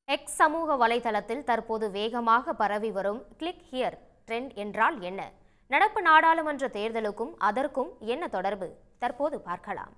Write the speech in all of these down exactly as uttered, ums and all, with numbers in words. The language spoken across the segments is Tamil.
எக்ஸ் சமூக வலைதளத்தில் தற்போது வேகமாக பரவி வரும் கிளிக் ஹியர் ட்ரெண்ட் என்றால் என்ன? நடப்பு நாடாளுமன்ற தேர்தலுக்கும் அதற்கும் என்ன தொடர்பு? தற்போது பார்க்கலாம்.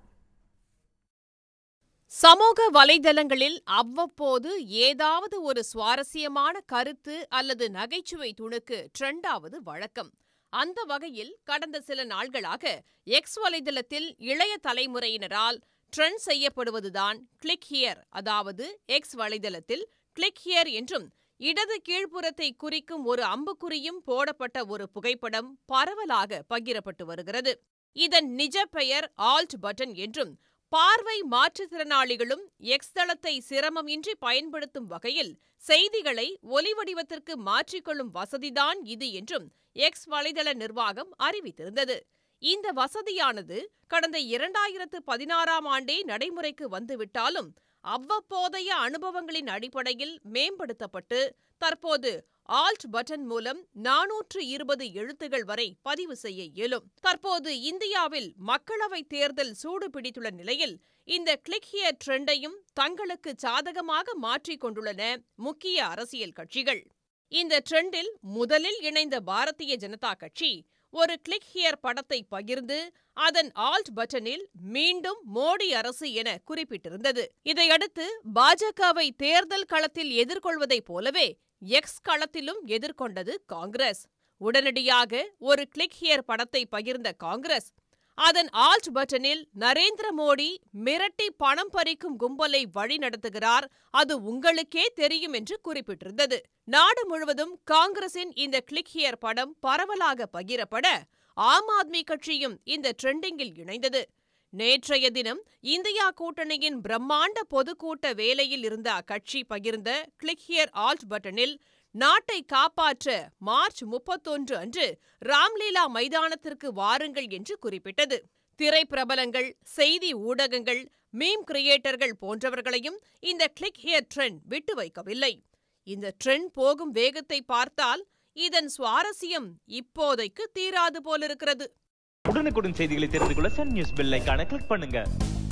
சமூக வலைதளங்களில் அவ்வப்போது ஏதாவது ஒரு சுவாரஸ்யமான கருத்து அல்லது நகைச்சுவை துணுக்கு ட்ரெண்டாவது வழக்கம். அந்த வகையில் கடந்த சில நாள்களாக எக்ஸ் வலைதளத்தில் இளைய தலைமுறையினரால் ட்ரெண்ட் செய்யப்படுவதுதான் கிளிக் ஹியர். அதாவது எக்ஸ் வலைதளத்தில் கிளிக் ஹியர் என்றும் இடது கீழ்ப்புறத்தை குறிக்கும் ஒரு அம்புக்குறியும் போடப்பட்ட ஒரு புகைப்படம் பரவலாக பகிரப்பட்டு வருகிறது. இதன் நிஜ பெயர் ஆல்ட் பட்டன் என்றும் பார்வை மாற்றுத்திறனாளிகளும் எக்ஸ் தளத்தை சிரமமின்றி பயன்படுத்தும் வகையில் செய்திகளை ஒலிவடிவத்திற்கு மாற்றிக்கொள்ளும் வசதிதான் இது என்றும் எக்ஸ் வலைதள நிர்வாகம் அறிவித்திருந்தது. இந்த வசதியானது கடந்த இரண்டாயிரத்து பதினாறாம் ஆண்டே நடைமுறைக்கு வந்துவிட்டாலும் அவ்வப்போதைய அனுபவங்களின் அடிப்படையில் மேம்படுத்தப்பட்டு தற்போது ஆல்ட் பட்டன் மூலம் நானூற்று இருபது எழுத்துகள் வரை பதிவு செய்ய இயலும். தற்போது இந்தியாவில் மக்களவைத் தேர்தல் சூடு பிடித்துள்ள நிலையில் இந்த கிளிக் ஹியர் ட்ரெண்டையும் தங்களுக்கு சாதகமாக மாற்றிக் கொண்டுள்ளன முக்கிய அரசியல் கட்சிகள். இந்த ட்ரெண்டில் முதலில் இணைந்த பாரதிய ஜனதா கட்சி ஒரு கிளிக் ஹியர் படத்தை பகிர்ந்து அதன் ஆல்ட் பட்டனில் மீண்டும் மோடி அரசு என குறிப்பிட்டிருந்தது. இதையடுத்து பாஜகவை தேர்தல் களத்தில் எதிர்கொள்வதைப் போலவே எக்ஸ் களத்திலும் எதிர்கொண்டது காங்கிரஸ். உடனடியாக ஒரு கிளிக் ஹியர் படத்தை பகிர்ந்த காங்கிரஸ் அதன் ஆல்ட் பட்டனில் நரேந்திர மோடி மிரட்டி பணம் பறிக்கும் கும்பலை வழிநடத்துகிறார், அது உங்களுக்கே தெரியும் என்று குறிப்பிட்டிருந்தது. நாடு முழுவதும் காங்கிரசின் இந்த கிளிக் ஹியர் படம் பரவலாக பகிரப்பட ஆம் ஆத்மி கட்சியும் இந்த ட்ரெண்டிங்கில் இணைந்தது. நேற்றைய தினம் இந்தியா கூட்டணியின் பிரம்மாண்ட பொதுக்கூட்ட வேலையில் இருந்த அக்கட்சி பகிர்ந்த கிளிக் ஹியர் ஆல்ட் பட்டனில் நாட்டை காப்பாற்ற மார்ச் முப்பத்தொன்று அன்று ராம்லீலா மைதானத்திற்கு வாருங்கள் என்று குறிப்பிட்டது. திரைப்பிரபலங்கள், செய்தி ஊடகங்கள், மீம் கிரியேட்டர்கள் போன்றவர்களையும் இந்த கிளிக் ஹியர் ட்ரெண்ட் விட்டு வைக்கவில்லை. இந்த ட்ரெண்ட் போகும் வேகத்தை பார்த்தால் இதன் சுவாரஸ்யம் இப்போதைக்கு தீராது போலிருக்கிறது. உடனுக்குடன் செய்திகளை தெரிந்து கொள்ள சன் நியூஸ் பெல் ஐகானை கிளிக் பண்ணுங்க.